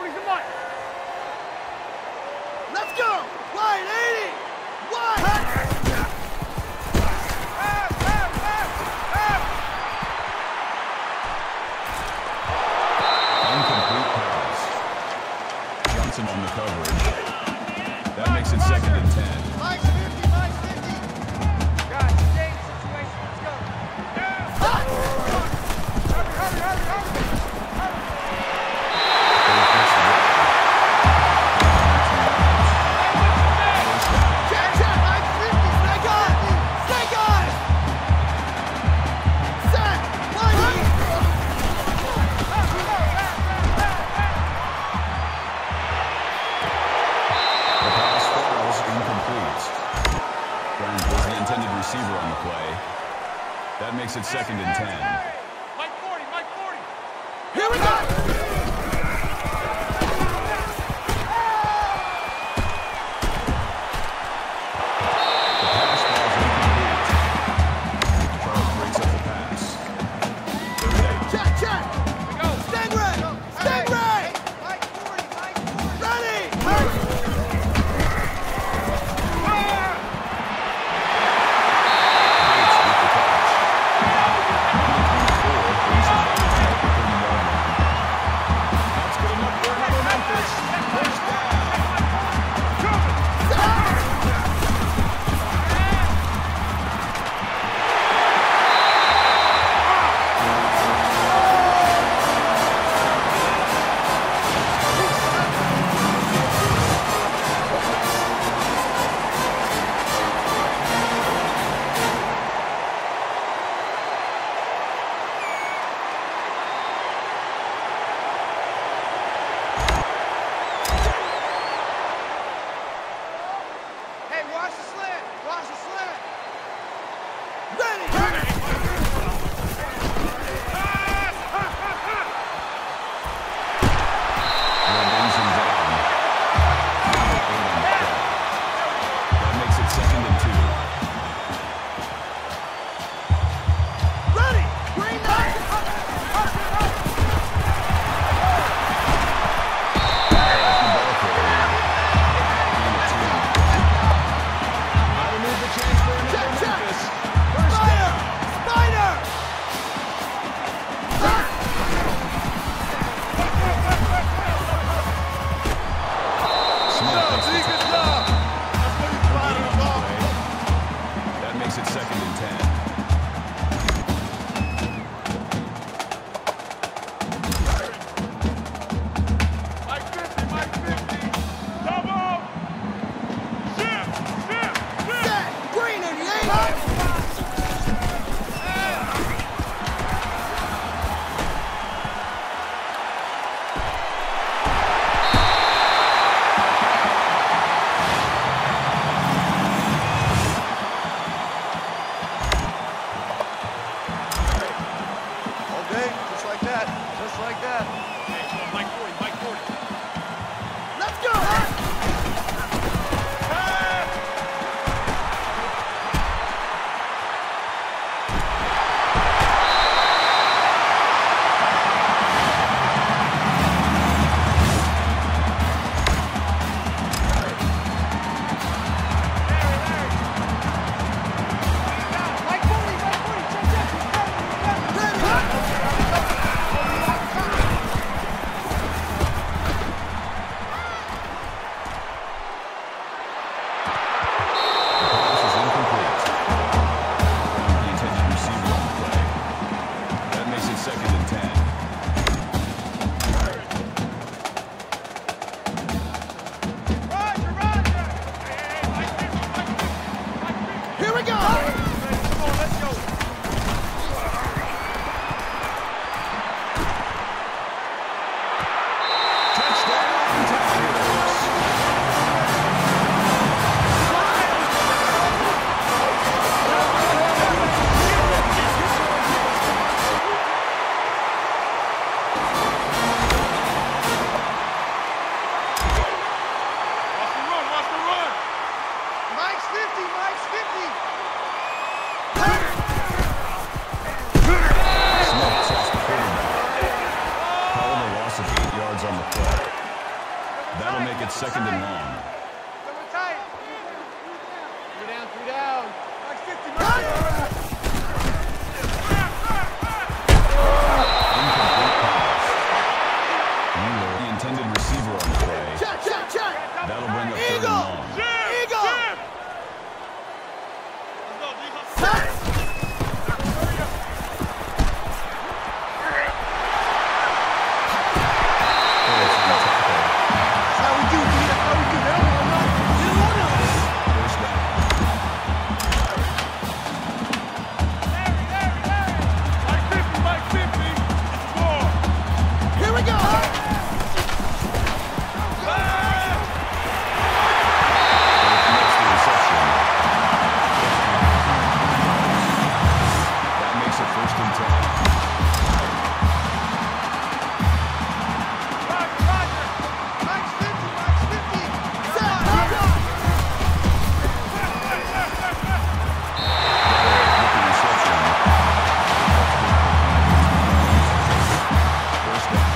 Let's go! Wide 80! Wide! Incomplete pass. Johnson on the coverage. That makes it 2nd and 10. Mike's 50, Mike's 50! Guys, game situation, let's go. Hurry. Check, Mike's 50! Stay on! Stay on! Set! Wide! The pass falls incomplete. Burns was the intended receiver on the play. That makes it 2nd and 10. Mike 40. Here we go! yards on the play. That'll make it second and long. Double tight. 3 down, 3 down. Like 50, Incomplete pass. Mueller, the intended receiver on the play. Check. That'll bring up third and long. Eagle. Set. Phillips on the tackle. That's how we do, D. That's how we do. First down. Like 50. Score. Here we go. Makes the reception. That makes it first and 10. Roger. Mike's 50. Set. With the reception. First down.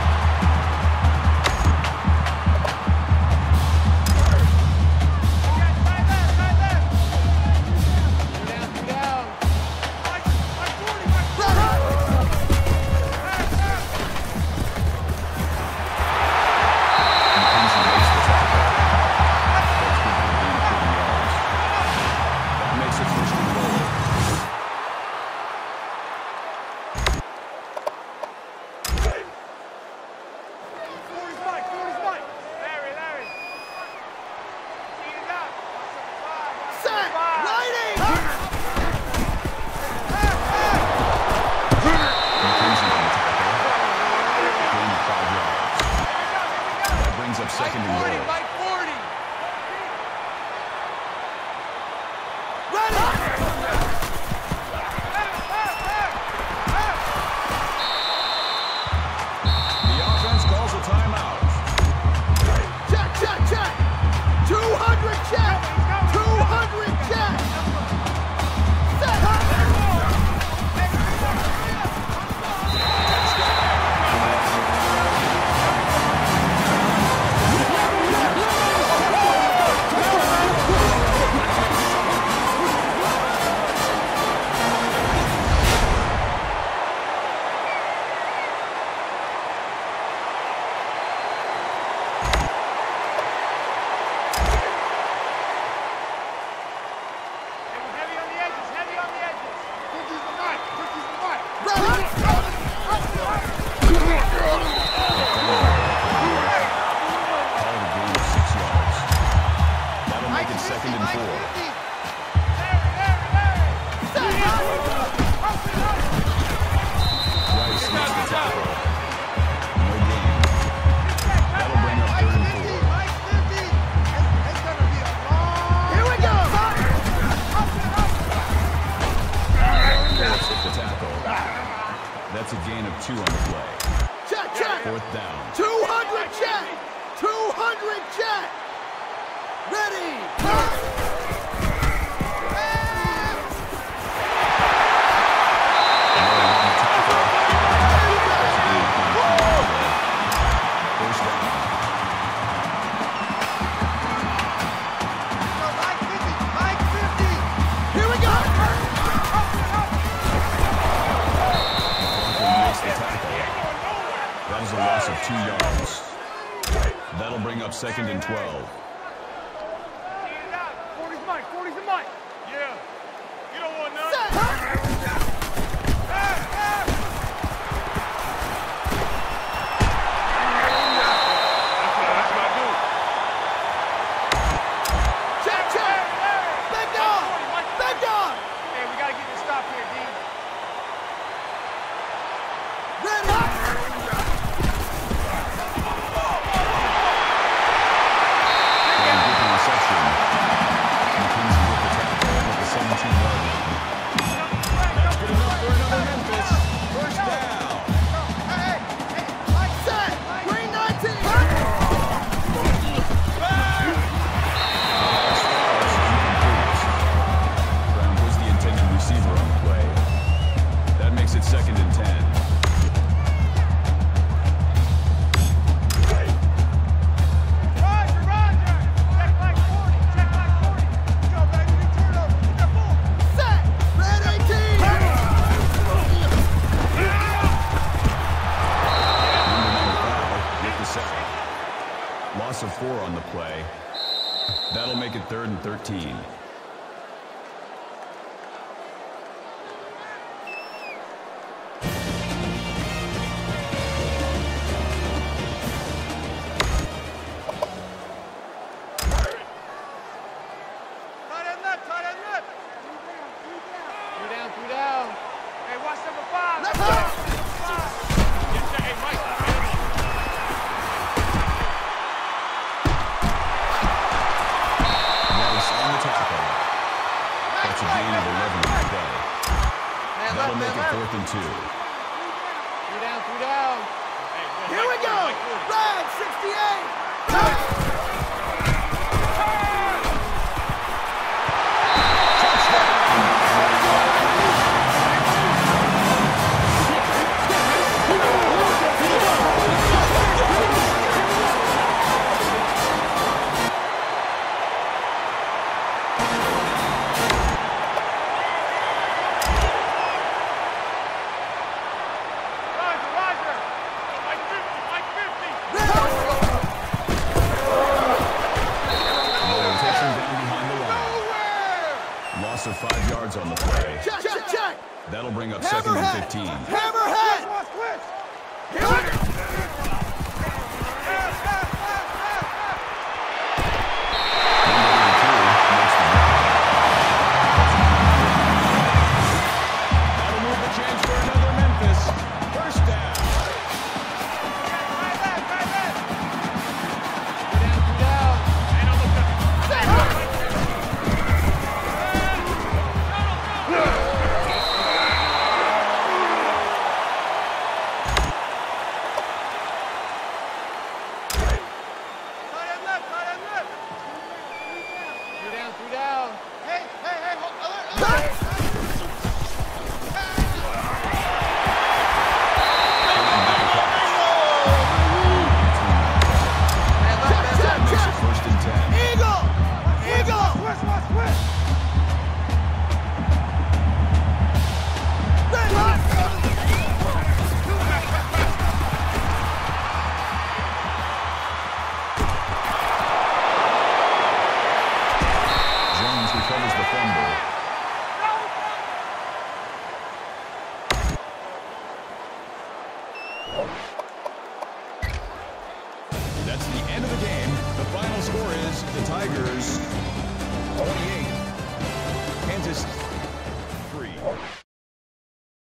Right left. 3 down. Like 40. McKenzie makes the tackle. That's good for a gain of 30 yards. That makes it first and goal. Larry. Teed it up. Set. Lighting. McKenzie on the tackle. Gain of 5 yards. That brings up second and goal. Like 40. Ready. The offense calls a timeout. Check. 200 check. 200 check. Set. Heavy on the edges. Cookies the mic. Ready. Call it a gain of 6 yards. That'll make it second and 4. Rice makes the tackle. No gain. That'll bring up third and 4. Here we go. Phillips with the tackle. That's a gain of 2 on the play. Check. Fourth down. 200 check. 200 check. Ready. Murray on the tackle. That's a gain of 19 on the play. First down. Here we go. Bronco makes the tackle. That is a loss of 2 yards. That'll bring up second and 12. Teed it up. 40's the mic. Yeah. You don't want none. Set. That's my dude. Check. Big dog. Hey, we gotta get this stop here, D. Ready. 4 on the play. That'll make it 3rd and 13. That'll make it 4th and 2. 3 down. Here we go. Red 68. Red. Loss of 5 yards on the play. Check. That'll bring up 2nd and 15. Hammerhead. That'll move the chains for another Memphis. First down. Recovers the fumble. That's the end of the game. The final score is the Tigers 28, Kansas